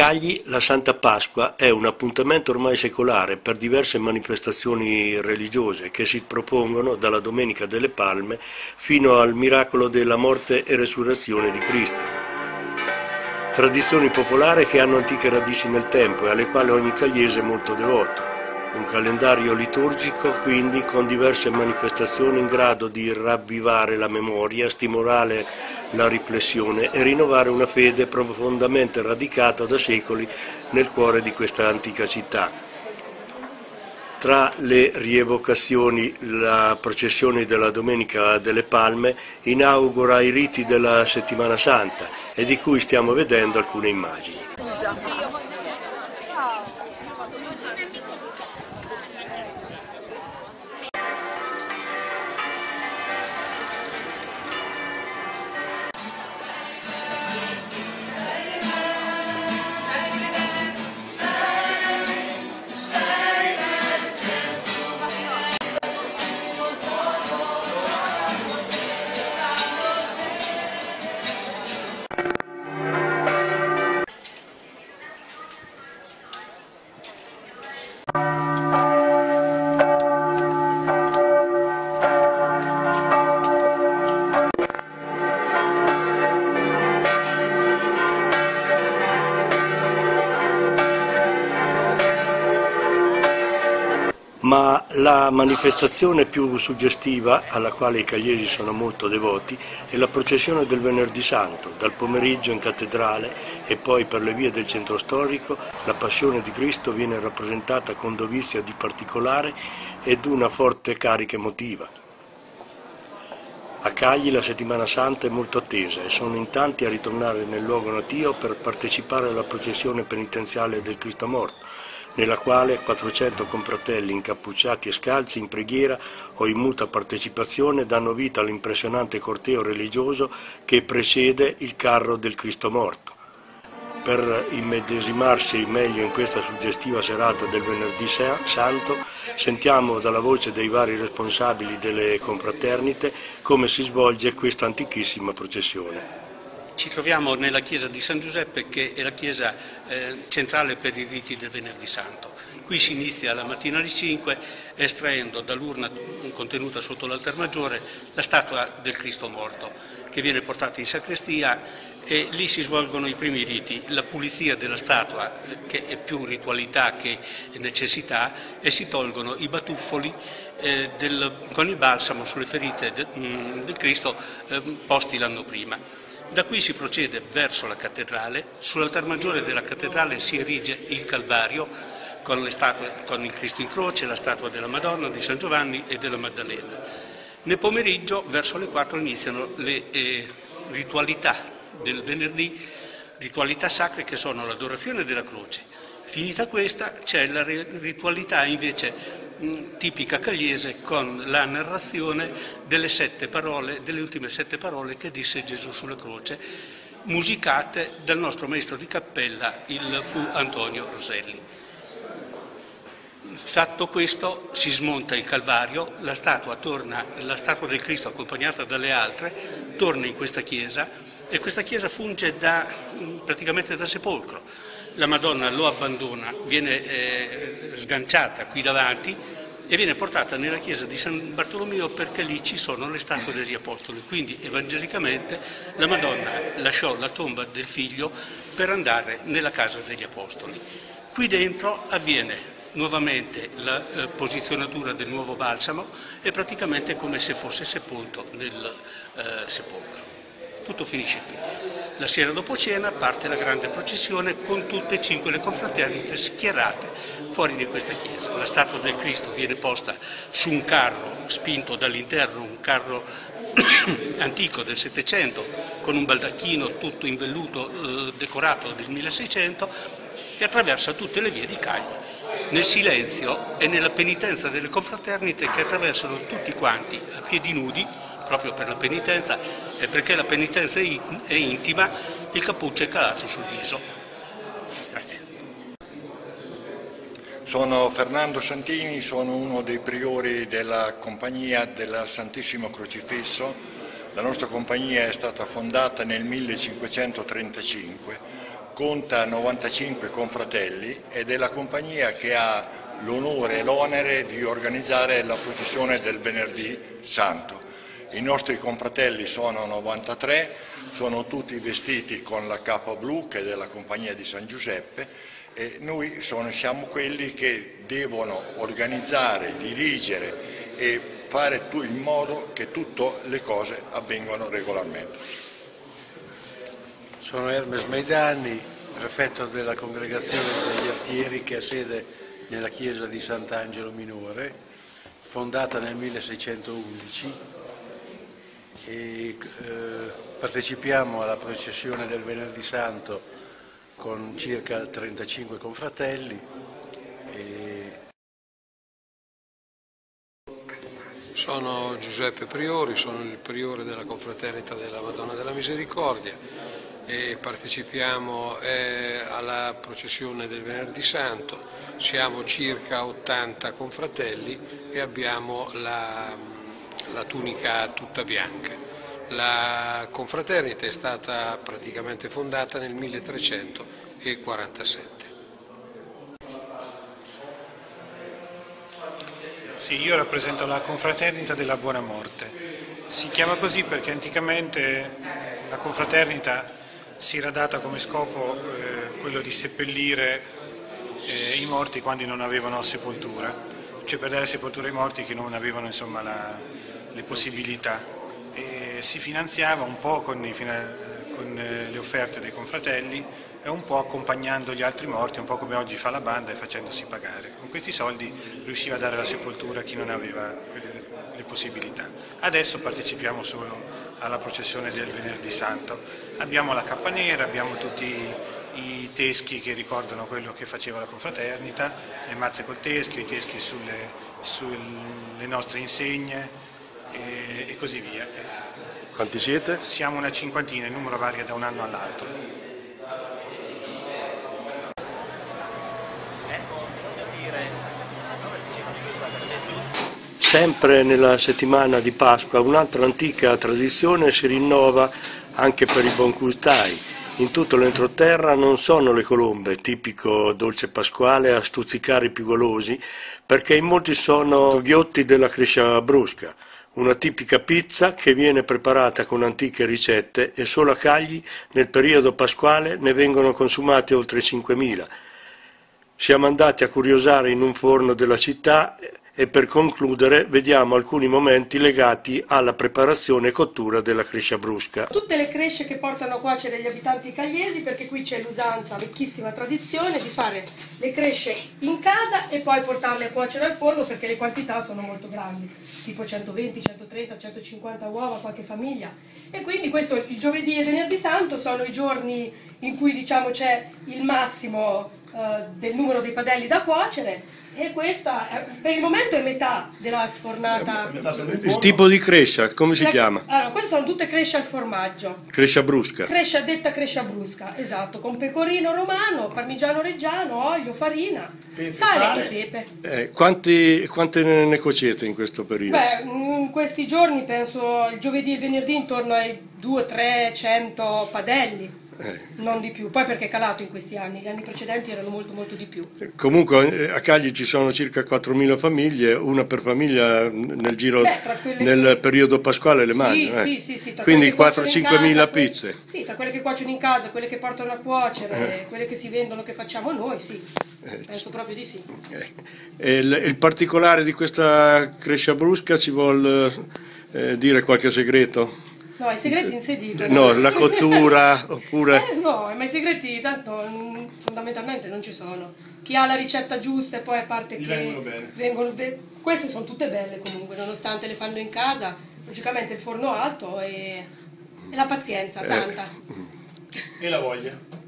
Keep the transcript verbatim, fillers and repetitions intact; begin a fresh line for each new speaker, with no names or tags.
Cagli la Santa Pasqua è un appuntamento ormai secolare per diverse manifestazioni religiose che si propongono dalla Domenica delle Palme fino al miracolo della morte e resurrezione di Cristo. Tradizioni popolari che hanno antiche radici nel tempo e alle quali ogni cagliese è molto devoto. Un calendario liturgico quindi con diverse manifestazioni in grado di ravvivare la memoria, stimolare la riflessione e rinnovare una fede profondamente radicata da secoli nel cuore di questa antica città. Tra le rievocazioni la processione della Domenica delle Palme inaugura i riti della Settimana Santa e di cui stiamo vedendo alcune immagini. Ma la manifestazione più suggestiva, alla quale i cagliesi sono molto devoti, è la processione del Venerdì Santo. Dal pomeriggio in cattedrale e poi per le vie del centro storico la Passione di Cristo viene rappresentata con dovizia di particolare ed una forte carica emotiva. A Cagli la Settimana Santa è molto attesa e sono in tanti a ritornare nel luogo natio per partecipare alla processione penitenziale del Cristo morto, nella quale quattrocento confratelli incappucciati e scalzi in preghiera o in muta partecipazione danno vita all'impressionante corteo religioso che precede il carro del Cristo morto. Per immedesimarsi meglio in questa suggestiva serata del Venerdì Santo, sentiamo dalla voce dei vari responsabili delle confraternite come si svolge questa antichissima processione.
Ci troviamo nella chiesa di San Giuseppe, che è la chiesa eh, centrale per i riti del Venerdì Santo. Qui si inizia la mattina alle cinque estraendo dall'urna contenuta sotto l'altar maggiore la statua del Cristo morto, che viene portata in sacrestia e lì si svolgono i primi riti, la pulizia della statua, che è più ritualità che necessità, e si tolgono i batuffoli eh, del, con il balsamo sulle ferite de, mh, del Cristo eh, posti l'anno prima. Da qui si procede verso la cattedrale. Sull'altar maggiore della cattedrale si erige il Calvario con, le statue, con il Cristo in croce, la statua della Madonna, di San Giovanni e della Maddalena. Nel pomeriggio, verso le quattro, iniziano le eh, ritualità del venerdì, ritualità sacre che sono l'adorazione della croce. Finita questa c'è la ritualità invece tipica cagliese con la narrazione delle sette parole, delle ultime sette parole che disse Gesù sulla croce, musicate dal nostro maestro di cappella, il fu Antonio Roselli. Fatto questo si smonta il Calvario, la statua, torna, la statua del Cristo accompagnata dalle altre torna in questa chiesa e questa chiesa funge da, praticamente da sepolcro. La Madonna lo abbandona, viene eh, sganciata qui davanti e viene portata nella chiesa di San Bartolomeo, perché lì ci sono le statue degli Apostoli. Quindi evangelicamente la Madonna lasciò la tomba del figlio per andare nella casa degli Apostoli. Qui dentro avviene nuovamente la eh, posizionatura del nuovo balsamo e praticamente come se fosse sepolto nel eh, sepolcro. Tutto finisce qui. La sera dopo cena parte la grande processione con tutte e cinque le confraternite schierate fuori di questa chiesa. La statua del Cristo viene posta su un carro spinto dall'interno, un carro antico del Settecento con un baldacchino tutto in velluto eh, decorato del milleseicento e attraversa tutte le vie di Cagli, nel silenzio e nella penitenza delle confraternite che attraversano tutti quanti a piedi nudi, proprio per la penitenza, e perché la penitenza è intima, il cappuccio è calato sul viso. Grazie.
Sono Fernando Santini, sono uno dei priori della Compagnia del Santissimo Crocifisso. La nostra compagnia è stata fondata nel millecinquecentotrentacinque conta novantacinque confratelli ed è la compagnia che ha l'onore e l'onere di organizzare la processione del Venerdì Santo. I nostri confratelli sono novantatré, sono tutti vestiti con la capa blu che è della compagnia di San Giuseppe e noi sono, siamo quelli che devono organizzare, dirigere e fare in modo che tutte le cose avvengano regolarmente.
Sono Hermes Maidani, prefetto della congregazione degli artieri che ha sede nella chiesa di Sant'Angelo Minore, fondata nel milleseicentoundici, e eh, partecipiamo alla processione del Venerdì Santo con circa trentacinque confratelli. E...
Sono Giuseppe Priori, sono il priore della confraternita della Madonna della Misericordia e partecipiamo eh, alla processione del Venerdì Santo. Siamo circa ottanta confratelli e abbiamo la, la tunica tutta bianca. La confraternita è stata praticamente fondata nel milletrecentoquarantasette.
Sì, io rappresento la confraternita della Buona Morte. Si chiama così perché anticamente la confraternita si era data come scopo eh, quello di seppellire eh, i morti quando non avevano sepoltura, cioè per dare sepoltura ai morti che non avevano insomma, la, le possibilità. E si finanziava un po' con, i, con le offerte dei confratelli e un po' accompagnando gli altri morti, un po' come oggi fa la banda e facendosi pagare. Con questi soldi riusciva a dare la sepoltura a chi non aveva eh, le possibilità. Adesso partecipiamo solo alla processione del Venerdì Santo. Abbiamo la cappa nera, abbiamo tutti i teschi che ricordano quello che faceva la confraternita, le mazze col teschio, i teschi sulle, sulle nostre insegne e, e così via.
Quanti siete?
Siamo una cinquantina, il numero varia da un anno all'altro.
Sempre nella settimana di Pasqua un'altra antica tradizione si rinnova anche per i boncustai. In tutto l'entroterra non sono le colombe, tipico dolce pasquale, a stuzzicare i più golosi, perché in molti sono ghiotti della crescia brusca, una tipica pizza che viene preparata con antiche ricette e solo a Cagli nel periodo pasquale ne vengono consumati oltre cinquemila. Siamo andati a curiosare in un forno della città e per concludere vediamo alcuni momenti legati alla preparazione e cottura della crescia brusca.
Tutte le cresce che portano a cuocere gli abitanti cagliesi, perché qui c'è l'usanza, vecchissima tradizione di fare le cresce in casa e poi portarle a cuocere al forno perché le quantità sono molto grandi, tipo centoventi, centotrenta, centocinquanta uova, qualche famiglia. E quindi questo, il giovedì e venerdì santo sono i giorni in cui diciamo c'è il massimo uh, del numero dei padelli da cuocere. E questa per il momento è metà della sfornata.
Il tipo di crescia, come si
La,
chiama?
Allora, queste sono tutte cresce al formaggio.
Crescia brusca.
Crescia detta crescia brusca, esatto, con pecorino romano, parmigiano reggiano, olio, farina, pepe, sale, sale e pepe.
Eh, quanti, quante ne cuocete in questo periodo?
Beh, in questi giorni penso il giovedì e il venerdì intorno ai duecento trecento padelli. Eh. Non di più, poi perché è calato in questi anni, gli anni precedenti erano molto molto di più.
Comunque a Cagli ci sono circa quattromila famiglie, una per famiglia nel giro,
Beh,
nel
che...
periodo pasquale le mangiano.
Sì,
eh.
sì, sì,
Quindi quattro cinque mila pizze.
Sì, tra quelle che cuociono in casa, quelle che portano a cuocere, eh. quelle che si vendono, che facciamo noi, sì, eh. penso proprio di sì.
Eh. Il, il particolare di questa crescia brusca ci vuol eh, dire qualche segreto?
No, i segreti insediti.
No, la cottura oppure...
Eh, no, ma i segreti tanto fondamentalmente non ci sono. Chi ha la ricetta giusta e poi a parte che vengono bene. Vengono be- queste sono tutte belle comunque, nonostante le fanno in casa, logicamente il forno alto e, e la pazienza, tanta.
E la voglia.